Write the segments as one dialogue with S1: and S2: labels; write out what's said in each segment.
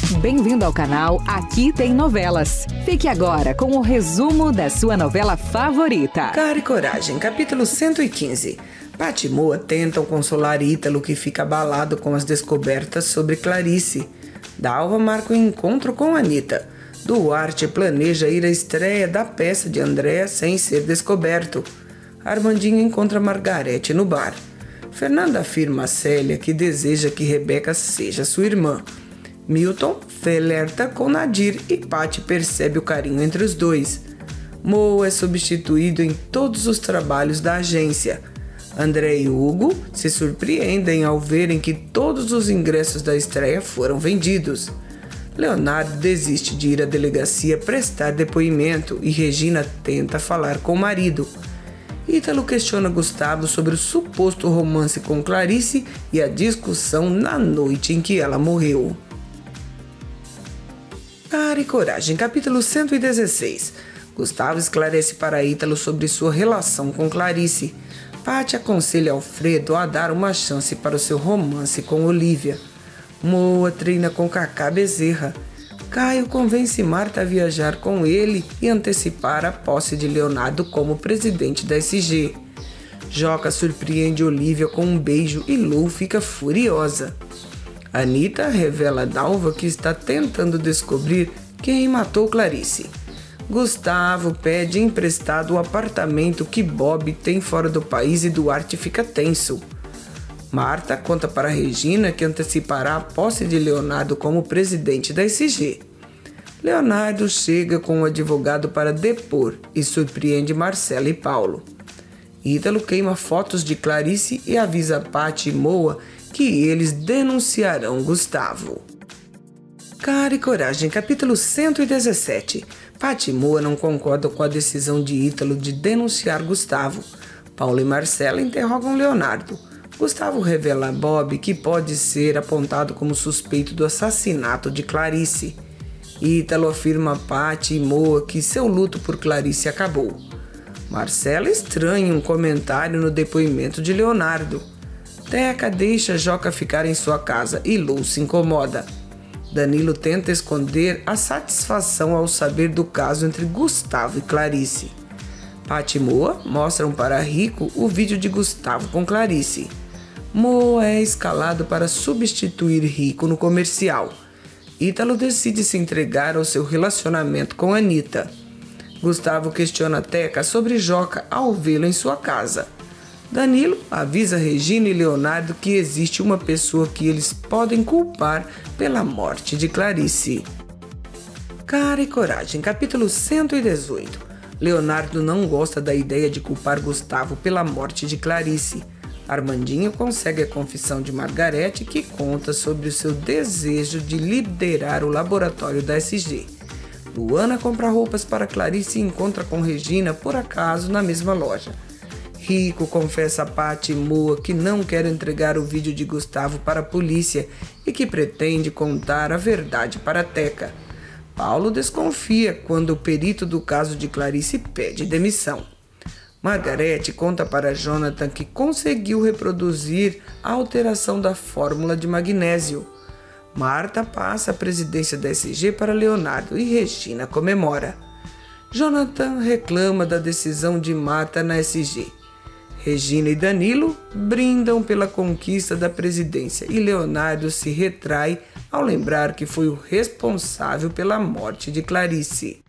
S1: Bem-vindo ao canal Aqui Tem Novelas. Fique agora com o resumo da sua novela favorita.
S2: Cara e Coragem, capítulo 115. Paty e Moa tentam consolar Ítalo, que fica abalado com as descobertas sobre Clarice. Dalva marca um encontro com Anita. Duarte planeja ir à estreia da peça de Andréa sem ser descoberto. Armandinho encontra Margarete no bar. Fernanda afirma a Célia que deseja que Rebeca seja sua irmã. Milton flerta com Nadir e Paty percebe o carinho entre os dois. Moa é substituído em todos os trabalhos da agência. André e Hugo se surpreendem ao verem que todos os ingressos da estreia foram vendidos. Leonardo desiste de ir à delegacia prestar depoimento e Regina tenta falar com o marido. Ítalo questiona Gustavo sobre o suposto romance com Clarice e a discussão na noite em que ela morreu. Cara e Coragem, capítulo 116. Gustavo esclarece para Ítalo sobre sua relação com Clarice. Paty aconselha Alfredo a dar uma chance para o seu romance com Olivia. Moa treina com Cacá Bezerra. Caio convence Marta a viajar com ele e antecipar a posse de Leonardo como presidente da SG. Joca surpreende Olivia com um beijo e Lu fica furiosa. Anita revela a Dalva que está tentando descobrir quem matou Clarice. Gustavo pede emprestado o apartamento que Bob tem fora do país e Duarte fica tenso. Marta conta para Regina que antecipará a posse de Leonardo como presidente da SG. Leonardo chega com um advogado para depor e surpreende Marcela e Paulo. Ítalo queima fotos de Clarice e avisa Paty e Moa que eles denunciarão Gustavo. Cara e Coragem, capítulo 117. Paty e Moa não concordam com a decisão de Ítalo de denunciar Gustavo. Paulo e Marcela interrogam Leonardo. Gustavo revela a Bob que pode ser apontado como suspeito do assassinato de Clarice. Ítalo afirma a Paty e Moa que seu luto por Clarice acabou. Marcela estranha um comentário no depoimento de Leonardo. Teca deixa Joca ficar em sua casa e Lu se incomoda. Danilo tenta esconder a satisfação ao saber do caso entre Gustavo e Clarice. Paty e Moa mostram para Rico o vídeo de Gustavo com Clarice. Moa é escalado para substituir Rico no comercial. Ítalo decide se entregar ao seu relacionamento com Anita. Gustavo questiona Teca sobre Joca ao vê-lo em sua casa. Danilo avisa Regina e Leonardo que existe uma pessoa que eles podem culpar pela morte de Clarice. Cara e Coragem, capítulo 118. Leonardo não gosta da ideia de culpar Gustavo pela morte de Clarice. Armandinho consegue a confissão de Margarete, que conta sobre o seu desejo de liderar o laboratório da SG. Luana compra roupas para Clarice e encontra com Regina por acaso na mesma loja. Rico confessa a Paty e Moa que não quer entregar o vídeo de Gustavo para a polícia e que pretende contar a verdade para Teca. Paulo desconfia quando o perito do caso de Clarice pede demissão. Margarete conta para Jonathan que conseguiu reproduzir a alteração da fórmula de magnésio. Marta passa a presidência da SG para Leonardo e Regina comemora. Jonathan reclama da decisão de Marta na SG. Regina e Danilo brindam pela conquista da presidência e Leonardo se retrai ao lembrar que foi o responsável pela morte de Clarice.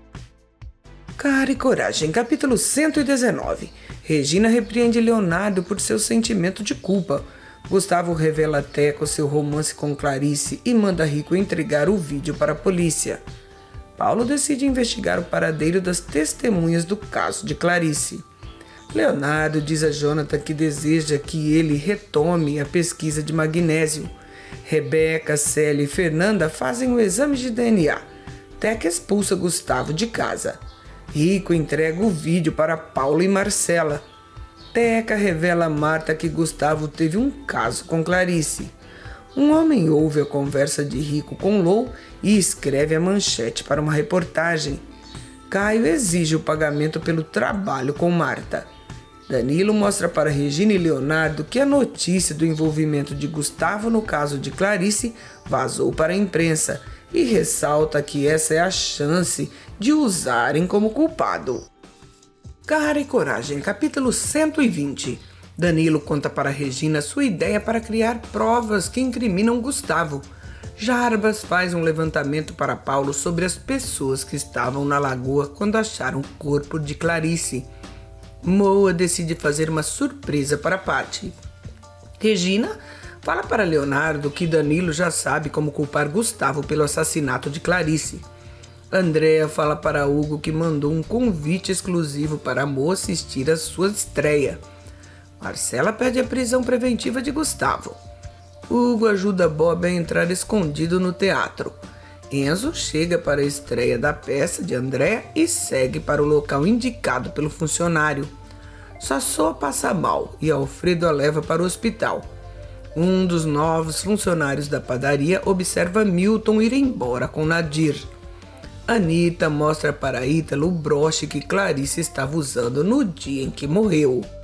S2: Cara e Coragem, capítulo 119. Regina repreende Leonardo por seu sentimento de culpa. Gustavo revela a Teca o seu romance com Clarice e manda Rico entregar o vídeo para a polícia. Paulo decide investigar o paradeiro das testemunhas do caso de Clarice. Leonardo diz a Jonathan que deseja que ele retome a pesquisa de magnésio. Rebeca, Célia e Fernanda fazem o exame de DNA. Teca expulsa Gustavo de casa. Rico entrega o vídeo para Paulo e Marcela. Teca revela a Marta que Gustavo teve um caso com Clarice. Um homem ouve a conversa de Rico com Lou e escreve a manchete para uma reportagem. Caio exige o pagamento pelo trabalho com Marta. Danilo mostra para Regina e Leonardo que a notícia do envolvimento de Gustavo no caso de Clarice vazou para a imprensa e ressalta que essa é a chance de o usarem como culpado. Cara e Coragem, capítulo 120. Danilo conta para Regina sua ideia para criar provas que incriminam Gustavo. Jarbas faz um levantamento para Paulo sobre as pessoas que estavam na lagoa quando acharam o corpo de Clarice. Moa decide fazer uma surpresa para Patty. Regina fala para Leonardo que Danilo já sabe como culpar Gustavo pelo assassinato de Clarice. Andréa fala para Hugo que mandou um convite exclusivo para Moa assistir à sua estreia. Marcela pede a prisão preventiva de Gustavo. Hugo ajuda Bob a entrar escondido no teatro. Enzo chega para a estreia da peça de Andréa e segue para o local indicado pelo funcionário. Sassô passa mal e Alfredo a leva para o hospital. Um dos novos funcionários da padaria observa Milton ir embora com Nadir. Anita mostra para Ítalo o broche que Clarice estava usando no dia em que morreu.